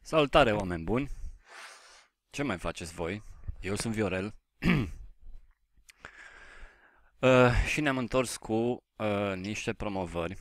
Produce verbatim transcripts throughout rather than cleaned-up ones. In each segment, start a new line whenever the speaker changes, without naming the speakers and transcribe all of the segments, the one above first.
Salutare, oameni buni! Ce mai faceți voi? Eu sunt Viorel uh, și ne-am întors cu uh, niște promovări.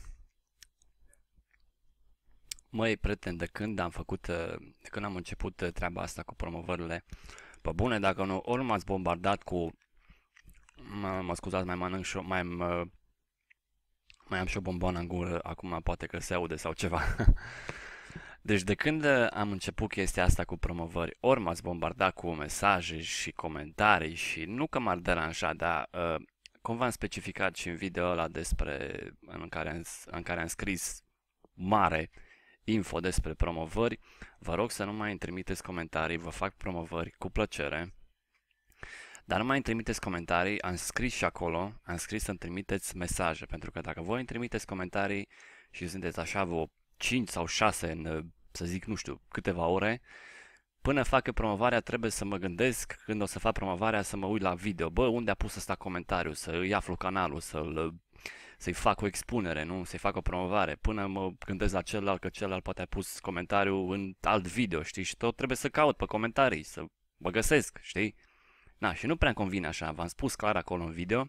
Măi, prieten, de când am făcut, uh, de când am început uh, treaba asta cu promovările, pe bune, dacă nu, ori m-ați bombardat cu, mă, mă scuzați, mai mănânc și mai, uh, mai am și o bomboană în gură, acum poate că se aude sau ceva. Deci de când uh, am început chestia asta cu promovări, ori m-ați bombardat cu mesaje și comentarii și nu că m-ar deranja, dar uh, cum v-am specificat și în video ăla despre, în care am, în care am scris mare info despre promovări, vă rog să nu mai îmi trimiteți comentarii, vă fac promovări cu plăcere, dar nu mai îmi trimiteți comentarii, am scris și acolo, am scris să-mi trimiteți mesaje, pentru că dacă voi îmi trimiteți comentarii și sunteți așa vreo cinci sau șase în, să zic, nu știu, câteva ore, până fac promovarea trebuie să mă gândesc, când o să fac promovarea, să mă uit la video. Bă, unde a pus ăsta comentariu, să îi aflu canalul, să-l, să-i fac o expunere, nu? Să-i fac o promovare. Până mă gândesc la celălalt, că celălalt poate a pus comentariu în alt video, știi? Și tot trebuie să caut pe comentarii, să mă găsesc, știi? Na, și nu prea convine așa. V-am spus clar acolo în video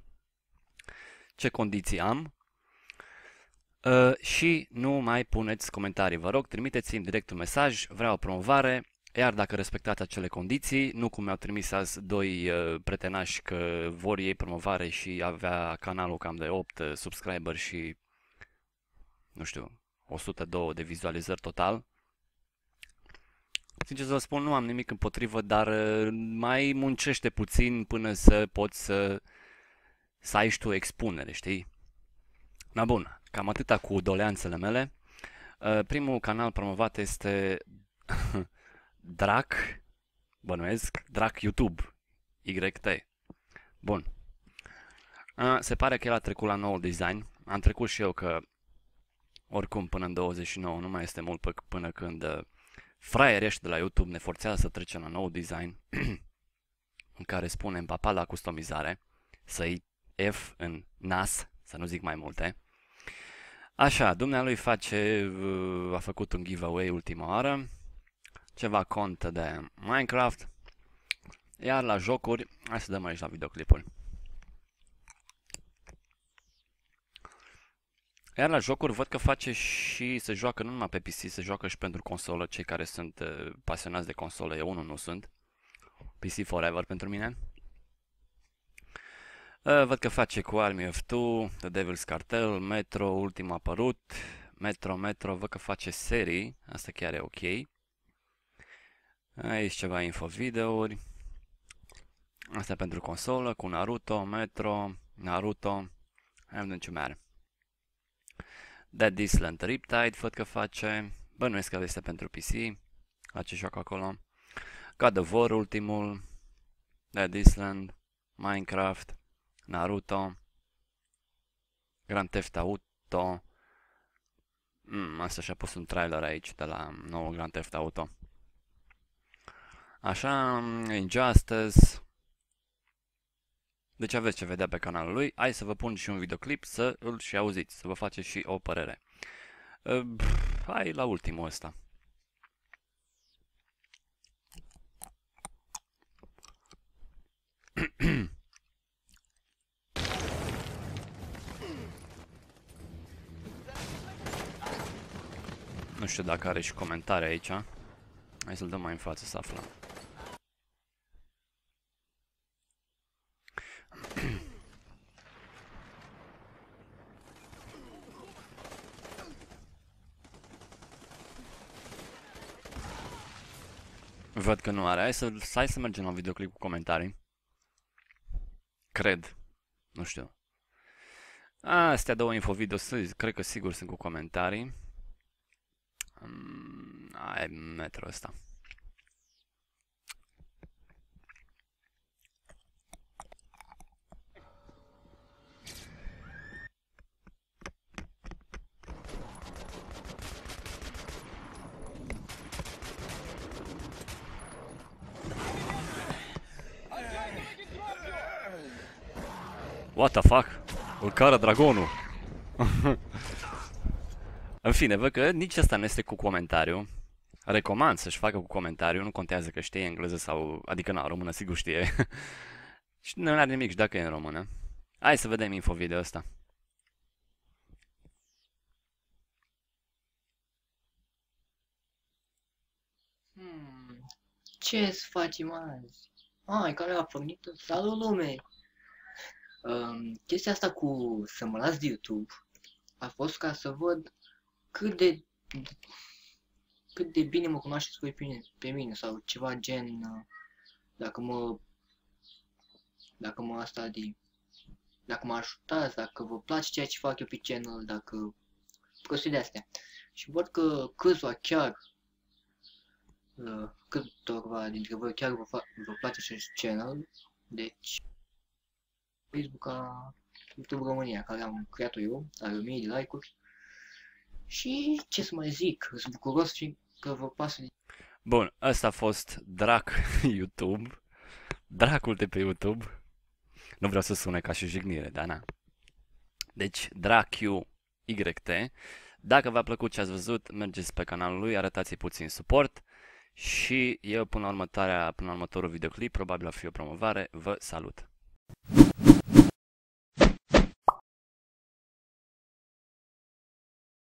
ce condiții am. Uh, și nu mai puneți comentarii, vă rog, trimiteți-mi direct un mesaj, vreau o promovare, iar dacă respectați acele condiții, nu cum mi-au trimis azi doi uh, pretenași că vor ei promovare și avea canalul cam de opt uh, subscriberi și, nu știu, o sută doi de vizualizări total. Sincer să vă spun, nu am nimic împotrivă, dar uh, mai muncește puțin până să poți să, să ai și tu expunere, știi? Na bun. Cam atâta cu doleanțele mele. Uh, primul canal promovat este Drac, bănuiesc, Drac YouTube, Y T. Bun. Uh, se pare că el a trecut la nou design. Am trecut și eu că oricum până în douăzeci și nouă nu mai este mult până când uh, fraierii ăștia de la YouTube ne forțează să trecem la nou design în care spunem papa la customizare, să-i F în nas, să nu zic mai multe. Așa, dumnealui face, a făcut un giveaway ultima oară, ceva cont de Minecraft, iar la jocuri, hai să dăm aici la videoclipuri. Iar la jocuri văd că face și se joacă nu numai pe P C, se joacă și pentru consolă, cei care sunt uh, pasionați de consolă, eu unul nu sunt, P C forever pentru mine. Uh, văd că face cu Army of Two, The Devil's Cartel, Metro, ultimul apărut, Metro, Metro, văd că face serii, asta chiar e ok. Aici ceva info videouri, asta pentru consolă, cu Naruto, Metro, Naruto, hai vedem ce mai are. Dead Island Riptide, văd că face, bănuiesc că este pentru P C, la ce joacă acolo. God of War ultimul, Dead Island, Minecraft, Naruto, Grand Theft Auto, mm, asta și-a pus un trailer aici de la nou Grand Theft Auto. Așa, Injustice, deci aveți ce vedea pe canalul lui, hai să vă pun și un videoclip să îl și auziți, să vă faceți și o părere. Uh, hai la ultimul ăsta. Nu știu dacă are și comentarii aici. Hai să-l dăm mai în față să aflăm. Văd că nu are. Hai să, hai să mergem la un videoclip cu comentarii. Cred. Nu știu. Astea două info video, cred că sigur sunt cu comentarii. Um, ai metro ăsta. What the fuck? Îl cară dragonul. În fine, văd că nici asta nu este cu comentariu. recomand să-și facă cu comentariu, nu contează că știe engleză sau, adică na, română sigur știe. Și nu are nimic și dacă e în română. Hai să vedem info video ăsta.
Hmm, ce să facem azi? Ai, care a pornit? Salut lume! Um, chestia asta cu să mă las de YouTube a fost ca să văd cât de cât de bine mă cunoașteți voi pe mine, pe mine sau ceva gen uh, dacă mă dacă mă asta de dacă mă ajutați, dacă vă place ceea ce fac eu pe channel, dacă prostii de astea. Și văd că câțiva chiar uh, câtorva dintre voi chiar vă, fa- vă place acest channel, deci Facebook a YouTube România, care am creat-o eu, are o mie de like-uri. Și ce să mai zic, sunt bucuros și că vă pasă de...
Bun, ăsta a fost Drac YouTube. Dracul de pe YouTube. Nu vreau să sune ca și jignire, dar na. Deci, Drac Y T. Dacă v-a plăcut ce ați văzut, mergeți pe canalul lui, arătați-i puțin suport. Și eu până la următoarea, până la următorul videoclip, probabil va fi o promovare, vă salut!